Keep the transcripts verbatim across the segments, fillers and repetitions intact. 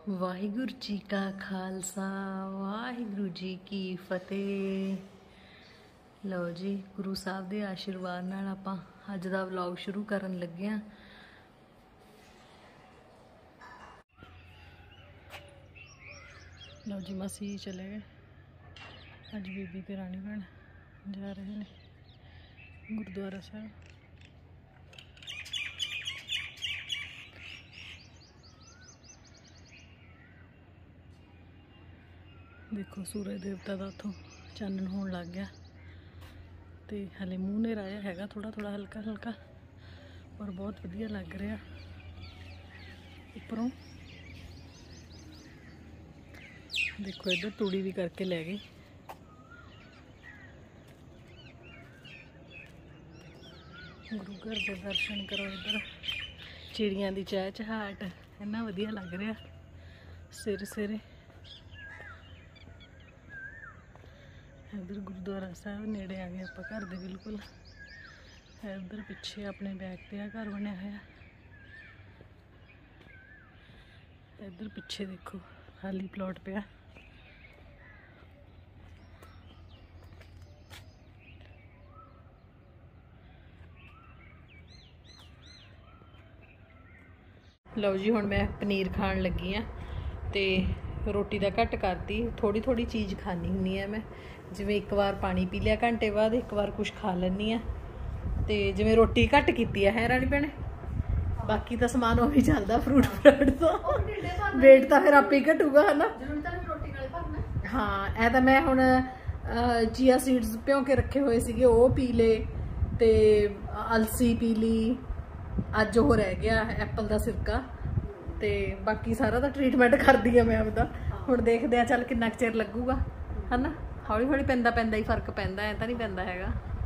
वाहिगुरु जी का खालसा वाहिगुरु जी की फतेह। लो जी, गुरु साहब के आशीर्वाद नाल आपां अज दा व्लॉग शुरू करन लगे हां। लो जी, मसी चले गए। अज बीबी ते रानी भैन जा रहे हैं गुरुद्वारा साहब। देखो सूरज देवता का उतों चानन होने लग गया, तो हले मूँह नेरा आया है थोड़ा थोड़ा हल्का हल्का, और बहुत वधिया लग रहा। उपरों देखो इधर तूड़ी भी करके ले गई। गुरु घर के दर्शन करो। इधर चिड़ियां दी चहचहाट इन्ना वधिया लग रहा सिर सिरे। इधर गुरुद्वारा साहब नेड़े आ गए आप घर दे बिल्कुल। इधर पिछे अपने बैक पे घर बनया है। इधर पिछे देखो खाली प्लॉट पे। लो जी, हुण मैं पनीर खान लगी हाँ, तो रोटी का घट करती। थोड़ी थोड़ी चीज़ खानी हुंदी है मैं, जिवें एक बार पानी पी लिया घंटे बाद, एक बार कुछ खा लैनी हाँ। तो जिवें रोटी घट की है रानी भैने, बाकी तो समान वो भी चलता फ्रूट फ्राट तो वेट तो फिर आपे ही घटूगा है ना। हाँ, ऐ तो मैं हुण चिया सीड्स भ्यों के रखे हुए थे, वो पी ले, ते अलसी पी ली। अज वो रह गया एप्पल का सिरका, तो बाकी सारा तो ट्रीटमेंट कर दी है मैं आपका। हुण देखते हैं चल कितना चिर लगूगा है ना। हौली हौली पैंदा पैंदा ही फर्क पैंदा, ऐ तो नहीं पैंदा हैगा।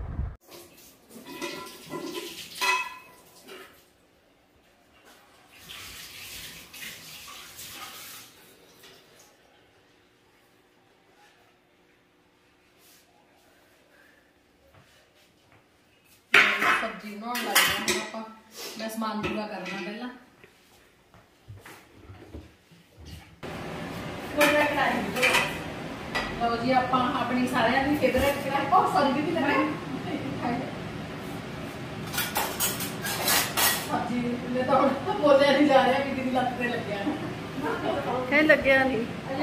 सब्जी बनाने लग गए हैं आप। मैं समान पूरा करना पहला। लो जी, आप अपनी सारे की फेवरेट कढ़ाई, बहुत सारी भी लगे सब्जी तो बोलिया नहीं जा रहा कि लत्त से लग्या है लग्या नहीं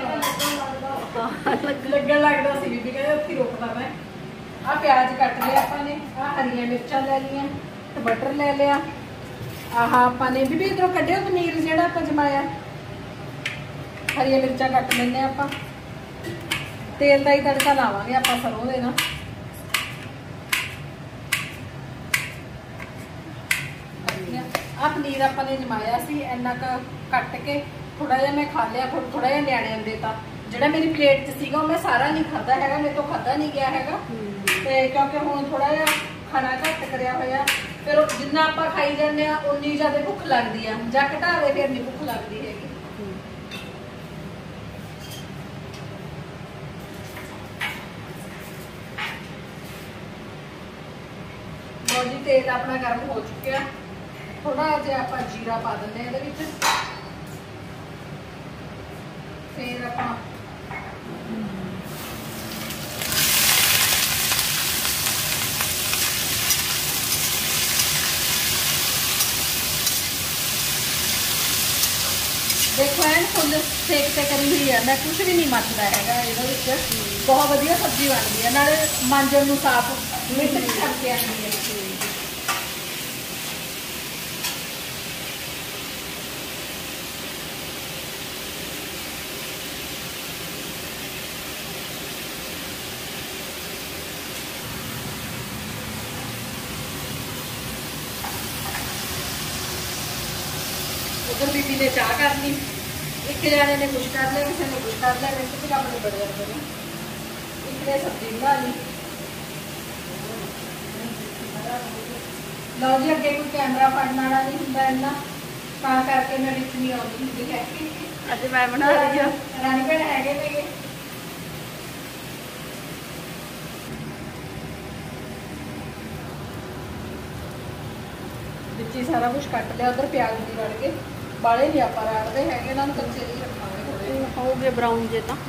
लगन लगता सी। बीबी कहते उत्थे रोकता मैं। आ प्याज कट लिया आपने, आ हरिया मिर्चा ले लिया, टमाटर ले लिया। आह आपने बीबी इधरों कढ़ियो पनीर जिहड़ा आपां जमाया। हरिया मिर्चा कट लेंगे आप। तेल का ही तड़का लावांगे आप सरों दे ना। आ पनीर आपने जमाया सी, इन्ना कट के थोड़ा जिहा मैं खा लिया, थोड़ा जिहा न्याणिਆਂ ਨੂੰ देता। जिहड़ा मेरी प्लेट च सीगा मैं सारा नहीं खादा हैगा, मेरे तो खादा नहीं गया हैगा। ते क्योंकि हुण थोड़ा जिहा खाना घट करिया होया, फिर जिन्ना आपां खाई जाने उन्नी ज़्यादा भुख लगती है। जां घटा दे फिर नहीं भुख लगती हैगी। जी तेल अपना गर्म हो चुका, थोड़ा जिहा आपां जीरा पा देंगे इहदे विच। फिर आपां देखो एन फुल सेक से करी हुई है, मैं कुछ भी नहीं मचदा हैगा इहदे विच। बहुत वधिया सब्जी बनती है, नाले मांजण नूं साफ मिंट च करके आती है। उधर बीबी ने चाह कर ली, एक जाने ने कुछ कर लिया, किसी ने कुछ कर लिया, मिनट से काम नहीं बढ़ जाते हैं। एक ने सब्जी बना ली। लो जी, अगे कोई कैमरा फड़ने वाला नहीं होंगे इन्ना, तां करके मैं विच नहीं आउंदी हुंदी है। अज मैं बना रही हूं, रानी भैन हैगे ने विच ही सारा कुछ कट लिया। उधर प्याज भी रल के ਬਾਲੇ ਨਹੀਂ ਆਪਾਂ ਰਾੜਦੇ ਹੈਗੇ, ਇਹਨਾਂ ਨੂੰ ਕੱਚੇ ਨਹੀਂ ਰੱਖਾਂਗੇ, ਥੋੜੇ ਹੋ ਗਏ ਬਰਾਊਨ ਜੇ ਤਾਂ।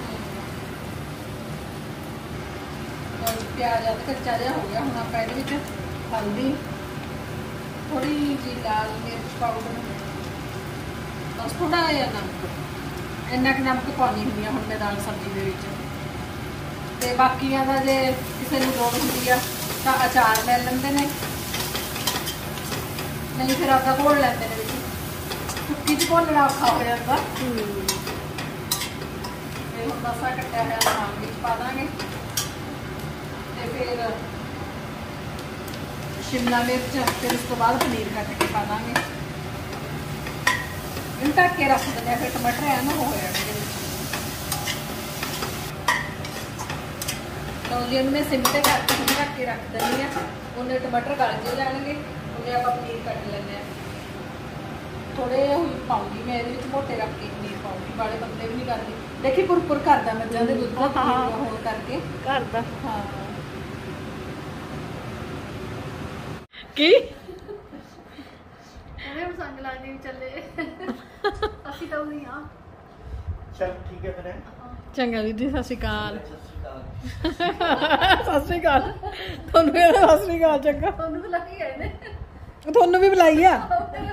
ਪਿਆਜ਼ ਆ ਕੱਚਾ ਜਿਹਾ ਹੋ ਗਿਆ। ਹੁਣ ਆਪਾਂ ਇਹਦੇ ਵਿੱਚ ਹਲਦੀ, ਥੋੜੀ ਜਿਹੀ ਲਾਲ ਮਿਰਚ ਪਾਊਡਰ, ਬਸ ਥੋੜਾ ਜਿਹਾ ਨਮਕ, ਇੰਨਾ ਕੁ ਨਮਕ ਪਾਉਣੀ ਹੁੰਦੀ ਆ ਹੁਣ ਮੈਂ ਦਾਲ ਸਬਜ਼ੀ ਦੇ ਵਿੱਚ। ਤੇ ਬਾਕੀਆਂ ਦਾ ਜੇ ਕਿਸੇ ਨੂੰ ਲੋੜ ਹੁੰਦੀ ਆ ਤਾਂ ਅਚਾਰ ਲੈ ਲੈਂਦੇ ਨੇ, ਨਹੀਂ ਫਿਰ ਆਪਦਾ ਘੋਲ ਲੈਂਦੇ ਨੇ ਵਿੱਚ। ਸੁੱਕੀ ਚ ਘੋਲਣਾ ਔਖਾ ਹੋ ਜਾਂਦਾ। ਤੇ ਹੁਣ ਮਸਾ ਕੱਟਿਆ ਹੋਇਆ ਨਾਲ ਵਿੱਚ ਪਾ ਦਾਂਗੇ, ਤੇ ਫਿਰ शिमला मिर्च, फिर उसके बाद पनीर कट के पा देंगे। इन ढक के रख देंगे, फिर टमाटर है ना हो जाएंगे। तो जी उन्हें सिम से करके ढक के रख देनी है, उन्हें टमाटर गल जे जाएंगे, उन्हें आप पनीर कट लेने। थोड़े पाऊंगी मैं ये मोटे रख के पनीर पाऊंगी, बड़े पतले भी नहीं करती। देखिए पुरपुर करता मज्जां दे दुध दा होण करके करदा। हाँ की ਐਵੇਂ ਹੁਣ ਸੰਗ ਲੱਗਦੀ ਵੀ ਚੱਲੇ ਅਸੀਂ ਤਾਂ ਉਹੀ ਆ। ਚਲ ਠੀਕ ਹੈ ਫਿਰ। ਚੰਗਾ ਵੀਰ ਜੀ, ਸਤਿ ਸ਼੍ਰੀ ਅਕਾਲ। ਸਤਿ ਸ਼੍ਰੀ ਅਕਾਲ ਤੁਹਾਨੂੰ ਵੀ, ਸਤਿ ਸ਼੍ਰੀ ਅਕਾਲ। ਚੰਗਾ ਤੁਹਾਨੂੰ ਵੀ ਲੱਗੀ ਗਏ ਨੇ, ਤੁਹਾਨੂੰ ਵੀ ਬੁਲਾਈ ਆ।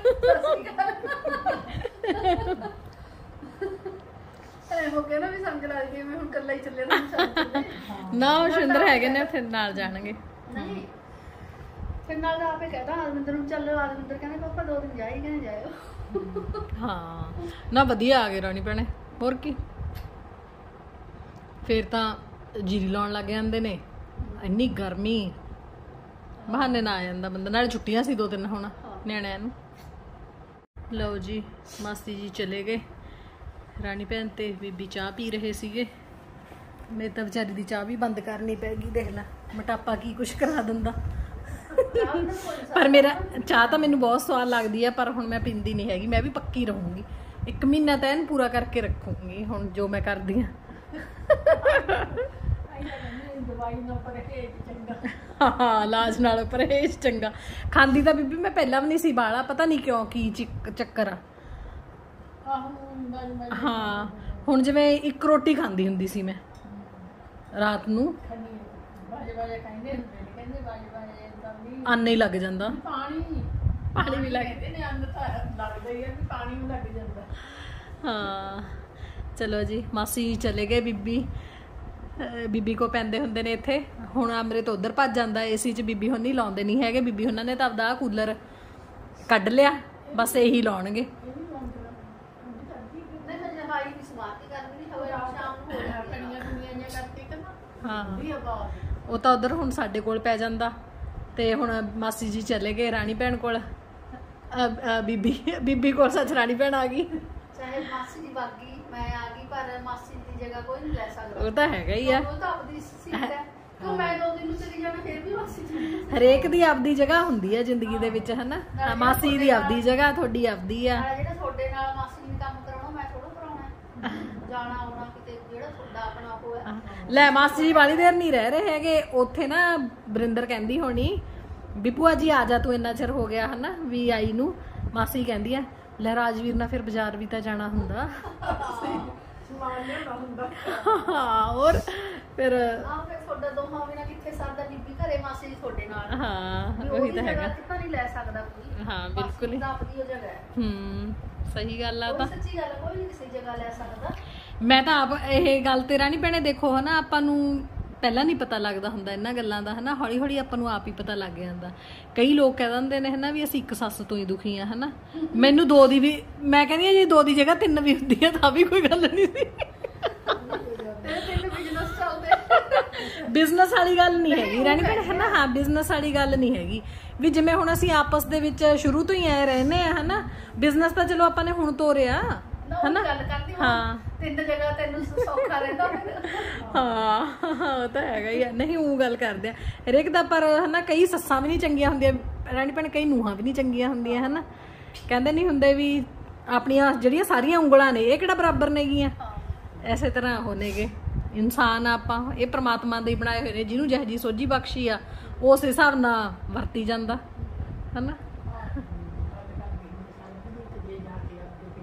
ਐ ਹੋ ਗਿਆ ਨਾ ਵੀ ਸੰਗ ਲੱਗ ਗਈ, ਮੈਂ ਹੁਣ ਇਕੱਲਾ ਹੀ ਚੱਲੇ ਨਾ। ਨਾ ਉਹ ਸ਼ਿੰਦਰ ਹੈਗੇ ਨੇ ਉੱਥੇ ਨਾਲ ਜਾਣਗੇ। ਨਹੀਂ ਫਿਰ ਨਾਲ ਦਾ ਆਪੇ ਕਹਤਾ ਆਦਮਿੰਦਰ ਨੂੰ ਚੱਲੋ, ਆਦਮਿੰਦਰ ਕਹਿੰਦੇ ਪਾਪਾ ਦੋ ਦਿਨ ਜਾਈ, ਕਹਿੰਦੇ ਜਾਇਓ। ਹਾਂ ਨਾ ਵਧੀਆ ਆ ਗਏ ਰਾਣੀ ਭੈਣੇ, ਹੋਰ ਕੀ। ਫਿਰ ਤਾਂ ਜੀਰੀ ਲਾਉਣ ਲੱਗ ਜਾਂਦੇ ਨੇ, ਇੰਨੀ ਗਰਮੀ, ਬਹਾਨੇ ਨਾਲ ਆ ਜਾਂਦਾ ਬੰਦਾ। ਨਾਲੇ ਛੁੱਟੀਆਂ ਸੀ ਦੋ ਤਿੰਨ ਹੁਣ ਨਿਆਣਿਆਂ ਨੂੰ। ਲਓ ਜੀ ਮਾਸੀ ਜੀ ਚਲੇ ਗਏ, ਰਾਣੀ ਭੈਣ ਤੇ ਬੀਬੀ ਚਾਹ ਪੀ ਰਹੇ ਸੀਗੇ। ਮੇਰੇ ਤਾਂ ਵਿਚਾਰੀ ਦੀ ਚਾਹ ਵੀ ਬੰਦ ਕਰਨੀ ਪੈ ਗਈ। ਦੇਖ ਲੈ ਮੋਟਾਪਾ ਕੀ ਕੁਛ ਕਰਾ ਦਿੰਦਾ। ਪਰ ਮੇਰਾ ਚਾਹ ਤਾਂ ਮੈਨੂੰ ਬਹੁਤ ਸਵਾਦ ਲੱਗਦੀ ਹੈ, ਪਰ ਹੁਣ ਮੈਂ ਪੀਂਦੀ ਨਹੀਂ ਹੈਗੀ। ਮੈਂ ਵੀ ਪੱਕੀ ਰਹੂੰਗੀ, ਇੱਕ ਮਹੀਨਾ ਤਾਂ ਇਹਨੂੰ ਪੂਰਾ ਕਰਕੇ ਰੱਖੂੰਗੀ ਹੁਣ ਜੋ ਮੈਂ ਕਰਦੀ ਹਾਂ। ਹਾਂ ਇਲਾਜ ਨਾਲ ਪਰਹੇਜ਼ ਚੰਗਾ। ਖਾਂਦੀ ਤਾਂ ਬੀਬੀ ਮੈਂ ਪਹਿਲਾਂ ਵੀ ਨਹੀਂ ਸੀ ਬਾਲਾ, ਪਤਾ ਨਹੀਂ ਕਿਉਂ ਕੀ ਚੱਕਰ ਆ। ਹਾਂ ਹੁਣ ਜਿਵੇਂ ਇੱਕ ਰੋਟੀ ਖਾਂਦੀ ਹੁੰਦੀ ਸੀ ਮੈਂ ਰਾਤ ਨੂੰ, ਆਨੇ ਹੀ ਲੱਗ ਜਾਂਦਾ। ਪਾਣੀ ਪਾਣੀ ਵੀ ਲੱਗ ਨੇ ਅੰਨ ਤਾਂ ਲੱਗਦਾ ਹੀ ਹੈ ਵੀ ਪਾਣੀ ਵੀ ਲੱਗ ਜਾਂਦਾ। ਹਾਂ ਚਲੋ ਜੀ ਮਾਸੀ ਜੀ ਚਲੇ ਗਏ। ਬੀਬੀ ਬੀਬੀ ਕੋ ਪੈਂਦੇ ਹੁੰਦੇ ਨੇ ਇੱਥੇ। ਹੁਣ ਅਮਰੇ ਤੋਂ ਉਧਰ ਭੱਜ ਜਾਂਦਾ ਏਸੀ 'ਚ। ਬੀਬੀ ਹੁਣ ਨਹੀਂ ਲਾਉਂਦੇ ਨਹੀਂ ਹੈਗੇ। ਬੀਬੀ ਉਹਨਾਂ ਨੇ ਤਾਂ ਆਪਦਾ ਕੂਲਰ ਕੱਢ ਲਿਆ, ਬਸ ਇਹੀ ਲਾਉਣਗੇ। ਹਾਂ ਉਹ ਤਾਂ ਉਧਰ ਹੁਣ ਸਾਡੇ ਕੋਲ ਪੈ ਜਾਂਦਾ। ਤੇ ਹੁਣ ਮਾਸੀ ਜੀ ਚਲੇ ਗਏ ਰਾਣੀ ਭੈਣ ਕੋਲ। ਬੀਬੀ ਬੀਬੀ ਕੋਲ ਸੱਚ ਰਾਣੀ ਭੈਣ ਆ ਗਈ। ਚਾਹੇ ਮਾਸੀ ਦੀ ਬਾਗੀ ਮੈਂ ਆ ਗਈ, ਪਰ ਮਾਸੀ ਦੀ ਜਗ੍ਹਾ ਕੋਈ ਨਹੀਂ ਲੈ ਸਕਦਾ। ਉਹ ਤਾਂ ਹੈਗਾ ਹੀ ਆ, ਉਹ ਤਾਂ ਆਪਣੀ ਸੀਟ ਹੈ। ਕਿਉਂ ਮੈਂ ਦੋ ਦਿਨ ਨੂੰ ਚਲੀ ਜਾਣਾ, ਫਿਰ ਵੀ ਮਾਸੀ ਜੀ। ਹਰੇਕ ਦੀ ਆਪਦੀ ਜਗ੍ਹਾ ਹੁੰਦੀ ਹੈ ਜ਼ਿੰਦਗੀ ਦੇ ਵਿੱਚ, ਹਨਾ। ਮਾਸੀ ਦੀ ਆਪਦੀ ਜਗ੍ਹਾ, ਤੁਹਾਡੀ ਆਪਦੀ ਆ। ਜਿਹੜਾ ਤੁਹਾਡੇ ਨਾਲ ਮਾਸੀ ਨੇ ਕੰਮ ਕਰਾਉਣਾ, ਮੈਂ ਥੋੜਾ ਕਰਾਉਣਾ। ਜਾਣਾ ਆਉਣਾ ਕਿਤੇ ਜਿਹੜਾ ਤੁਹਾਡਾ ਆਪਣਾ ਉਹ ਹੈ। ਲੈ ਮਾਸੀ ਜੀ ਵਾਲੀ ਦੇਰ ਨਹੀਂ ਰਹਿ ਰਹੇ ਹੈਗੇ ਉੱਥੇ ਨਾ। ਬਰਿੰਦਰ ਕਹਿੰਦੀ ਹੋਣੀ ਵੀ ਭੂਆ ਜੀ ਆ ਜਾ, ਤੂੰ ਇੰਨਾ ਚਿਰ ਹੋ ਗਿਆ ਹਨਾ ਵੀ ਆਈ ਨੂੰ। ਮਾਸੀ ਕਹਿੰਦੀ ਆ ਲੈ ਰਾਜਵੀਰ ਨਾਲ ਫਿਰ ਬਾਜ਼ਾਰ ਵੀ ਤਾਂ ਜਾਣਾ ਹੁੰਦਾ। ਸਮਾਨ ਲਿਆਉਣਾ ਹੁੰਦਾ। ਹਾਂ ਹੋਰ ਫਿਰ ਆਹ ਫਿਰ ਤੁਹਾਡਾ ਦੋਹਾਂ ਬਿਨਾਂ ਕਿੱਥੇ ਸਰਦਾ। ਬੀਬੀ ਘਰੇ, ਮਾਸੀ ਜੀ ਤੁਹਾਡੇ ਨਾਲ। ਹਾਂ ਉਹੀ ਤਾਂ ਹੈਗਾ। ਕਿੱਥੇ ਨਹੀਂ ਲੈ ਸਕਦਾ ਕੋਈ। ਹਾਂ ਬਿਲਕੁਲ ਹੀ। ਆਪਣੀ ਉਹ ਜਗ੍ਹਾ ਹੈ। ਹੂੰ ਸਹੀ ਗੱਲ ਆ। ਤਾਂ ਸੱਚੀ ਗੱਲ, ਕੋਈ ਨਹੀਂ ਕਿਸੇ ਜਗ੍ਹਾ ਲੈ ਸਕਦਾ। ਮੈਂ ਤਾਂ ਆਪ ਇਹ ਗੱਲ ਤੇਰਾ ਨਹੀਂ ਭੈਣੇ ਦੇਖੋ ਹਨਾ, ਆਪਾਂ ਨੂੰ ਪਹਿਲਾਂ ਨਹੀਂ ਪਤਾ ਲੱਗਦਾ ਹੁੰਦਾ ਇਹਨਾਂ ਗੱਲਾਂ ਦਾ ਹਨਾ। ਹੌਲੀ ਹੌਲੀ ਆਪਾਂ ਨੂੰ ਆਪ ਹੀ ਪਤਾ ਲੱਗ ਜਾਂਦਾ। ਕਈ ਲੋਕ ਕਹਿ ਦਿੰਦੇ ਨੇ ਹਨਾ ਵੀ ਅਸੀਂ ਇੱਕ ਸੱਸ ਤੋਂ ਹੀ ਦੁਖੀ ਆ ਹਨਾ। ਮੈਨੂੰ ਦੋ ਦੀ ਵੀ, ਮੈਂ ਕਹਿੰਦੀ ਹਾਂ ਜੀ ਦੋ ਦੀ ਜਗ੍ਹਾ ਤਿੰਨ ਵੀ ਹੁੰਦੀ ਆ ਤਾਂ ਵੀ ਕੋਈ ਗੱਲ ਨਹੀਂ ਸੀ। ਬਿਜ਼ਨਸ ਵਾਲੀ ਗੱਲ ਨਹੀਂ ਹੈਗੀ ਰਾਣੀ ਭੈਣ ਹਨਾ। ਹਾਂ ਬਿਜ਼ਨਸ ਵਾਲੀ ਗੱਲ ਨਹੀਂ ਹੈਗੀ ਵੀ ਜਿਵੇਂ ਹੁਣ ਅਸੀਂ ਆਪਸ ਦੇ ਵਿੱਚ ਸ਼ੁਰੂ ਤੋਂ ਹੀ ਐ ਰਹਿੰਦੇ ਆ ਹਨਾ। ਬਿਜ਼ਨਸ ਤਾਂ ਚਲੋ ਆਪਾਂ ਨੇ ਹੁਣ ਤੋਰਿਆ ਹਨਾ। ਹਾਂ ਤਿੰਨ ਜਗ੍ਹਾ ਤੈਨੂੰ ਸੌਖਾ ਰਹਿੰਦਾ। ਹਾਂ ਉਹ ਤਾਂ ਹੈਗਾ ਹੀ ਆ। ਨਹੀਂ ਉਹ ਗੱਲ ਕਰਦੇ ਆ ਹਰੇਕ ਦਾ, ਪਰ ਹਨਾ ਕਈ ਸੱਸਾਂ ਵੀ ਨਹੀਂ ਚੰਗੀਆਂ ਹੁੰਦੀਆਂ ਰਾਣੀ ਭੈਣ, ਕਈ ਨੂੰਹਾਂ ਵੀ ਨਹੀਂ ਚੰਗੀਆਂ ਹੁੰਦੀਆਂ ਹਨਾ। ਕਹਿੰਦੇ ਨਹੀਂ ਹੁੰਦੇ ਵੀ ਆਪਣੀਆਂ ਜਿਹੜੀਆਂ ਸਾਰੀਆਂ ਉਂਗਲਾਂ ਨੇ ਇਹ ਕਿਹੜਾ ਬਰਾਬਰ ਨੇਗੀਆਂ। ਐਸੇ ਤਰ੍ਹਾਂ ਉਹ ਨੇਗੇ ਇਨਸਾਨ ਆਪਾਂ। ਇਹ ਪ੍ਰਮਾਤਮਾ ਦੇ ਹੀ ਬਣਾਏ ਹੋਏ ਨੇ, ਜਿਹਨੂੰ ਜਿਹੋ ਜਿਹੀ ਸੋਝੀ ਬਖਸ਼ੀ ਆ ਉਸ ਹਿਸਾਬ ਨਾਲ ਵਰਤੀ ਜਾਂਦਾ ਹਨਾ।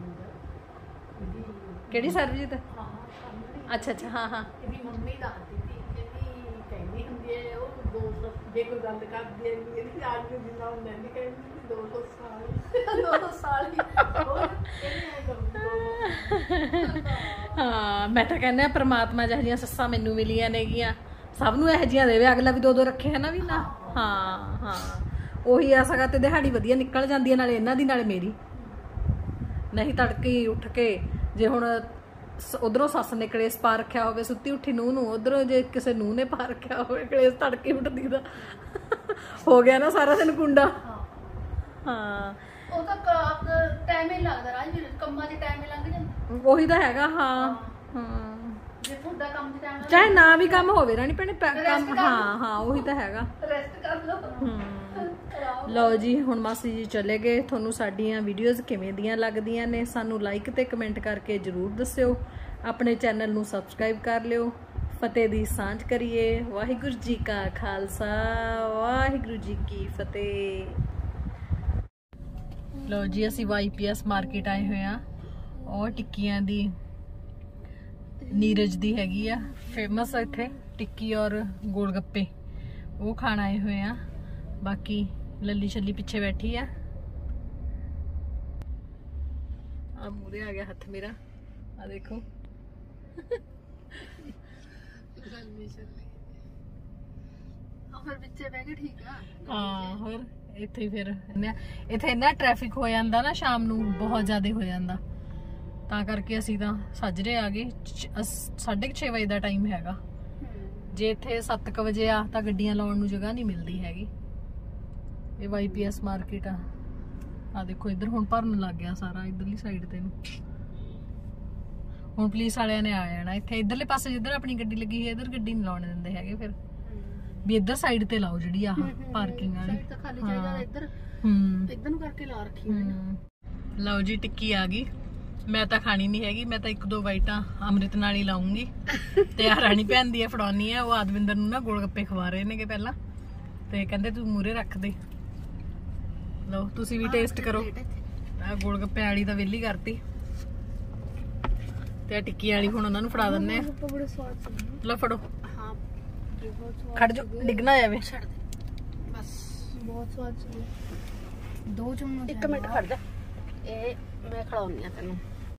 ਕਿਹੜੀ ਸਰਬਜੀਤ? ਹਾਂ ਸਾਹਮਣੇ ਅੱਛਾ ਅੱਛਾ ਹਾਂ ਹਾਂ ਇਹਦੀ ਮੰਮੀ ਦੱਸਦੀ ਸੀ ਕਹਿੰਦੀ ਕਹਿੰਦੀ ਹੁੰਦੀ ਹੈ ਉਹ ਦੋ ਸੌ ਜੇ ਕੋਈ ਗੱਲ ਕਰਦੀ ਹੈ ਇਹਦੀ ਆਜ ਨੂੰ ਜਿੰਨਾ ਹੁੰਦਾ ਨਹੀਂ ਕਹਿੰਦੀ ਦੋ ਸੌ ਸਾਲ ਦੋ ਸੌ ਸਾਲ ਹੀ ਹੋਰ ਹਾਂ ਮੈਂ ਤਾਂ ਕਹਿੰਦਾ ਪ੍ਰਮਾਤਮਾ ਜਿਹੋ ਜਿਹੀਆਂ ਸੱਸਾਂ ਮੈਨੂੰ ਮਿਲੀਆਂ ਨੇਗੀਆਂ ਸਭ ਨੂੰ ਇਹੋ ਜਿਹੀਆਂ ਦੇਵੇ ਅਗਲਾ ਵੀ ਦੋ ਦੋ ਰੱਖੇ ਹੈ ਨਾ ਵੀ ਨਾ ਹਾਂ ਹਾਂ ਉਹੀ ਆ ਸਕਾ ਤੇ ਦਿਹਾੜੀ ਵਧੀਆ ਨਿਕਲ ਜਾਂਦੀ ਹੈ ਨਾਲੇ ਇਹਨਾਂ ਦੀ ਨਾਲੇ ਮੇਰੀ ਨਹੀਂ ਤੜਕੇ ਉੱਠ ਕੇ ਜੇ ਹੁਣ ਉਧਰੋਂ ਸੱਸ ਨੇ ਕਲੇਸ਼ ਪਾ ਰੱਖਿਆ ਹੋਵੇ ਸੁੱਤੀ ਉੱਠੀ ਨੂੰਹ ਨੂੰ ਉਧਰੋਂ ਜੇ ਕਿਸੇ ਨੂੰਹ ਨੇ ਪਾ ਰੱਖਿਆ ਹੋਵੇ ਕਲੇਸ਼ ਤੜਕੇ ਉੱਠਦੀ ਦਾ ਹੋ ਗਿਆ ਨਾ ਸਾਰਾ ਦਿਨ ਕੁੰਡਾ ਹਾਂ ਉਹ ਤਾਂ ਟਾਈਮ ਹੀ ਲੱਗਦਾ ਰਾਜ ਵੀ ਕੰਮਾਂ 'ਚ ਟਾਈਮ ਹੀ ਲੰਘ ਜਾਂਦਾ ਉਹੀ ਤਾਂ ਹੈਗਾ ਹਾਂ ਹਾਂ ਜੇ ਤੁਹਾਡਾ ਕੰਮ 'ਚ ਟਾਈਮ ਚਾਹੇ ਨਾ ਵੀ ਕੰਮ ਹੋਵੇ ਰਾਣੀ ਭੈਣੇ ਕੰਮ ਹਾਂ ਹਾਂ ਉਹੀ ਤਾਂ ਹੈਗਾ ਰੈਸਟ ਕਰ ਲਓ ਲਓ ਜੀ ਹੁਣ ਮਾਸੀ ਜੀ ਚਲੇ ਗਏ ਤੁਹਾਨੂੰ ਸਾਡੀਆਂ ਵੀਡੀਓਜ਼ ਕਿਵੇਂ ਦੀਆਂ ਲੱਗਦੀਆਂ ਨੇ ਸਾਨੂੰ ਲਾਈਕ ਤੇ ਕਮੈਂਟ ਕਰਕੇ ਜਰੂਰ ਦੱਸਿਓ ਆਪਣੇ ਚੈਨਲ ਨੂੰ ਸਬਸਕ੍ਰਾਈਬ ਕਰ ਲਿਓ ਫਤਿਹ ਦੀ ਸਾਂਝ ਕਰੀਏ ਵਾਹਿਗੁਰੂ ਜੀ ਕਾ ਖਾਲਸਾ ਵਾਹਿਗੁਰੂ ਜੀ ਕੀ ਫਤਿਹ ਲਓ ਜੀ ਅਸੀਂ ਵਾਈਪੀਐਸ ਮਾਰਕੀਟ ਆਏ ਹੋਏ ਆ ਉਹ ਟਿੱਕੀਆਂ ਦੀ ਨੀਰਜ ਦੀ ਹੈਗੀ ਆ ਫੇਮਸ ਆ ਇੱਥੇ ਟਿੱਕੀ ਔਰ ਗੋਲ ਗੱਪੇ ਉਹ ਖਾਣ ਆਏ ਹੋਏ ਆ ਬਾਕੀ ਲੱਲੀ ਛੱਲੀ ਪਿੱਛੇ ਬੈਠੀ ਆ ਆ ਮੂਰੇ ਆ ਗਿਆ ਹੱਥ ਮੇਰਾ ਆ ਦੇਖੋ ਲੱਲੀ ਛੱਲੀ ਆ ਫਿਰ ਵਿੱਚੇ ਬਹਿ ਕੇ ਠੀਕ ਆ ਹਾਂ ਹੋਰ ਇੱਥੇ ਫਿਰ ਇੱਥੇ ਇੰਨਾ ਟ੍ਰੈਫਿਕ ਹੋ ਜਾਂਦਾ ਨਾ ਸ਼ਾਮ ਨੂੰ ਬਹੁਤ ਜ਼ਿਆਦਾ ਹੋ ਜਾਂਦਾ ਤਾਂ ਕਰਕੇ ਅਸੀਂ ਤਾਂ ਸਾਜਰੇ ਆ ਗਏ ਸਾਢੇ ਛੇ ਵਜੇ ਦਾ ਟਾਈਮ ਹੈਗਾ ਜੇ ਇੱਥੇ ਸੱਤ ਕੁ ਵਜੇ ਆ ਤਾਂ ਗੱਡੀਆਂ ਲਾਉਣ ਨੂੰ ਜਗ੍ਹਾ ਨਹੀਂ ਮਿਲਦੀ ਹੈਗੀ ਇਹ ਵਾਈਪੀਐਸ ਮਾਰਕੀਟ ਆ ਆ ਦੇਖੋ ਇੱਧਰ ਹੁਣ ਭਰਨ ਲੱਗ ਗਿਆ ਸਾਰਾ ਇੱਧਰਲੀ ਸਾਈਡ ਤੇ ਨੂੰ ਹੁਣ ਪੁਲਿਸ ਵਾਲਿਆਂ ਨੇ ਆ ਜਾਣਾ ਇੱਥੇ ਇੱਧਰਲੇ ਪਾਸੇ ਜਿੱਧਰ ਆਪਣੀ ਗੱਡੀ ਲੱਗੀ ਹੈ ਇੱਧਰ ਗੱਡੀ ਨਹੀਂ ਲਾਉਣ ਦਿੰਦੇ ਹੈਗੇ ਫਿਰ ਵੀ ਇੱਧਰ ਸਾਈਡ ਤੇ ਲਾਓ ਜਿਹੜੀ ਆਹ ਪਾਰਕਿੰਗ ਵਾਲੀ ਤਾਂ ਖਾਲੀ ਜਗ੍ਹਾ ਇੱਧਰ ਹੂੰ ਇੱਧਰ ਨੂੰ ਕਰਕੇ ਲਾ ਰੱਖੀ ਹੋਈ ਲਓ ਜੀ ਟਿੱਕੀ ਆ ਗਈ ਮੈਂ ਤਾਂ ਖਾਣੀ ਨਹੀਂ ਹੈਗੀ ਮੈਂ ਤਾਂ ਇੱਕ ਦੋ ਬਾਈਟਾਂ ਅੰਮ੍ਰਿਤ ਨਾਲ ਹੀ ਲਾਉਂਗੀ ਤੇ ਆ ਰਾਣੀ ਭੈਣ ਦੀ ਫੜਾਉਣੀ ਆ ਉਹ ਆਦਵਿੰਦਰ ਨੂੰ ਨਾ ਗੋਲ ਗੱਪੇ ਖਵਾ ਰਹੇ ਨੇਗੇ ਪਹਿਲਾਂ ਤੇ ਕਹਿੰਦੇ ਤੂੰ ਮੂਰੇ ਰੱਖ ਦੇ ਲਓ ਤੁਸੀਂ ਵੀ ਟੇਸਟ ਕਰੋ ਆ ਗੋਲ ਗੱਪੇ ਵਾਲੀ ਤਾਂ ਵਿਹਲੀ ਕਰਤੀ ਤੇ ਆ ਟਿੱਕੀ ਵਾਲੀ ਹੁਣ ਉਹਨਾਂ ਨੂੰ ਫੜਾ ਦਿੰਨੇ ਆ ਬੜੇ ਸਵਾਦ ਸੀ ਲਓ ਫੜੋ ਹਾਂ ਬਹੁਤ ਸਵਾਦ ਖੜ ਜਾ ਡਿੱਗਣਾ ਜਾਵੇ ਛੱਡ ਦੇ ਬਸ ਬਹੁਤ ਸਵਾਦ ਸੀ ਦੋ ਚਮਚ ਇੱਕ ਮਿੰਟ ਖੜ ਜਾ ਇਹ ਮੈਂ ਖੜਾਉਣੀ ਆ ਤੈਨੂੰ